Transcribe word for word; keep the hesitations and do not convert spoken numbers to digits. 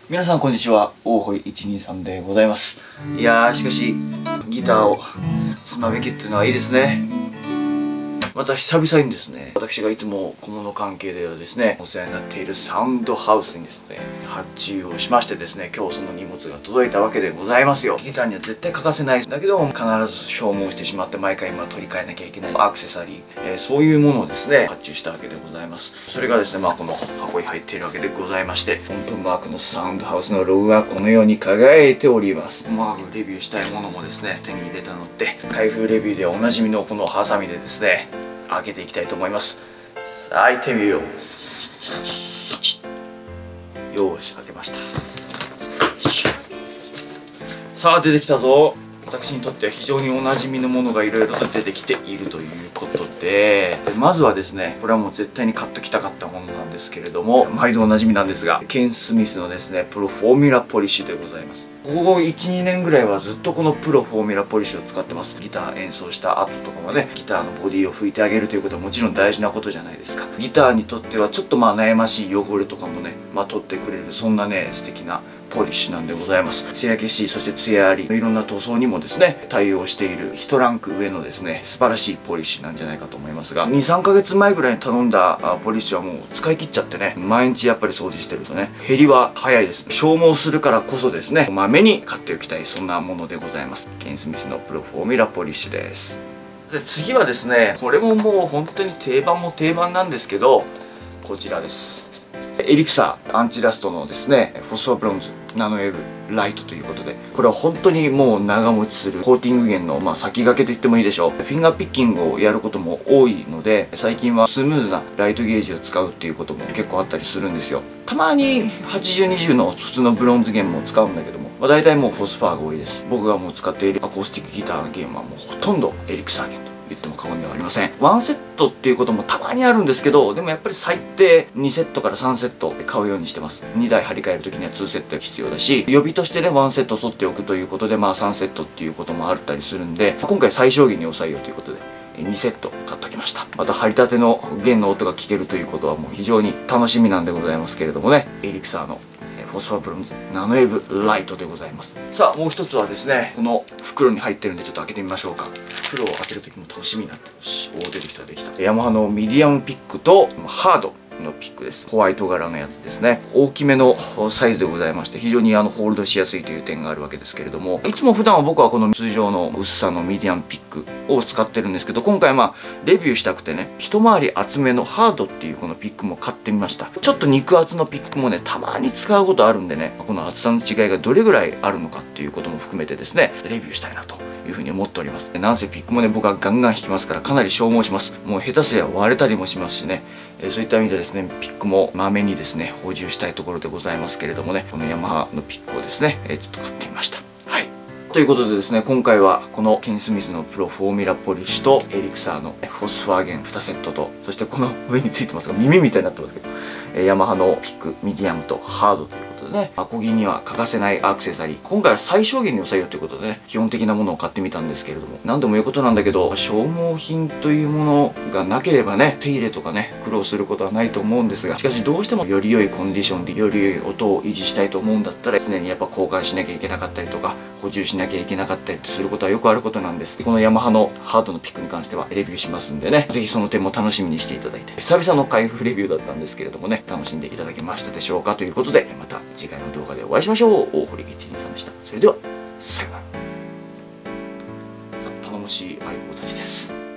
皆さんこんにちは、大堀いちにさんでございます。いやー、しかしギターをつまめきっていうのはいいですね。また久々にですね、私がいつも小物関係ではですね、お世話になっているサウンドハウスにですね、発注をしましてですね、今日その荷物が届いたわけでございますよ。ギターには絶対欠かせないだけど必ず消耗してしまって毎回今取り替えなきゃいけないアクセサリー、えー、そういうものをですね発注したわけでございます。それがですね、まあこの箱に入っているわけでございまして、音符マークのサウンドハウスのロゴがこのように輝いております。マークレビューしたいものもですね手に入れたので、開封レビューでおなじみのこのハサミでですね開けていきたいと思います。さあ開いてみよう。よーし、開けました。さあ出てきたぞ。私にとっては非常におなじみのものがいろいろと出てきているということで、まずはですね、これはもう絶対に買っときたかったものなんですけれども、毎度おなじみなんですが、ケン・スミスのですねプロフォーミュラポリッシュでございます。ここいちにねんぐらいはずっとこのプロフォーミュラポリッシュを使ってます。ギター演奏した後とかもね、ギターのボディを拭いてあげるということはもちろん大事なことじゃないですか。ギターにとってはちょっとまあ悩ましい汚れとかもね、まあ取ってくれる、そんなね素敵なポリッシュなんでございます。艶消し、そして艶あり、いろんな塗装にもですね対応している一ランク上のですね素晴らしいポリッシュなんじゃないかと思いますが、にさんかげつまえぐらいに頼んだポリッシュはもう使い切っちゃってね、毎日やっぱり掃除してるとね減りは早いです。消耗するからこそですね、まめに買っておきたい、そんなものでございます。ケン・スミスのプロフォーミュラポリッシュです。で次はですね、これももう本当に定番も定番なんですけど、こちらです。エリクサーアンチラストのですねフォスファブロンズナノウェーブライトということで、これは本当にもう長持ちするコーティング源のまあ先駆けと言ってもいいでしょう。フィンガーピッキングをやることも多いので、最近はスムーズなライトゲージを使うっていうことも結構あったりするんですよ。たまにはちじゅうにじゅうの普通のブロンズ弦も使うんだけども、まあ、大体もうフォスファーが多いです。僕がもう使っているアコースティックギターの弦はもうほとんどエリクサー弦と言っても過言ではありません。ワンセットっていうこともたまにあるんですけど、でもやっぱり最低にセットからさんセット買うようにしてます。にだい張り替える時にはにセット必要だし、予備としてねワンセット取っておくということで、まあさんセットっていうこともあったりするんで、今回最小限に抑えようということでにセット買っときました。また張りたての弦の音が聞けるということはもう非常に楽しみなんでございますけれどもね、エリクサーのフォスファブロンズナノウェーブライトでございます。さあもう一つはですね、この袋に入ってるんでちょっと開けてみましょうか。袋を開ける時も楽しみになってるし、おお出てきた出てきた。ヤマハのミディアムピックとハードのピックです。ホワイト柄のやつですね。大きめのサイズでございまして、非常にあのホールドしやすいという点があるわけですけれども、いつも普段は僕はこの通常の薄さのミディアムピックを使ってるんですけど、今回まあレビューしたくてね、一回り厚めのハードっていうこのピックも買ってみました。ちょっと肉厚のピックもねたまに使うことあるんでね、この厚さの違いがどれぐらいあるのかっていうことも含めてですねレビューしたいなというふうに思っております。なんせピックもね僕はガンガン弾きますからかなり消耗します。もう下手すりゃ割れたりもしますしね、えー、そういった意味でですねピックもまめにですね補充したいところでございますけれどもね、このヤマハのピックをですね、えー、ちょっと買ってみました。はい、ということでですね、今回はこのケン・スミスのプロフォーミュラポリッシュとエリクサーのフォスファー弦にセットと、そしてこの上についてますが耳みたいになってますけど、えー、ヤマハのピックミディアムとハードということでね、アコギには欠かせないアクセサリー、今回は最小限に抑えようということでね基本的なものを買ってみたんですけれども、何度も言うことなんだけど消耗品というものがなければね手入れとかね苦労することはないと思うんですが、しかしどうしてもより良いコンディションでより良い音を維持したいと思うんだったら常にやっぱ交換しなきゃいけなかったりとか補充しなきゃいけなかったりすることはよくあることなんです。このヤマハのハードのピックに関してはレビューしますんでね、ぜひその点も楽しみにしていただいて、久々の開封レビューだったんですけれどもね楽しんでいただけましたでしょうかということで、また次回の動画でお会いしましょう。大堀いちにさんでした。それではさようなら。頼もしい相棒たちです。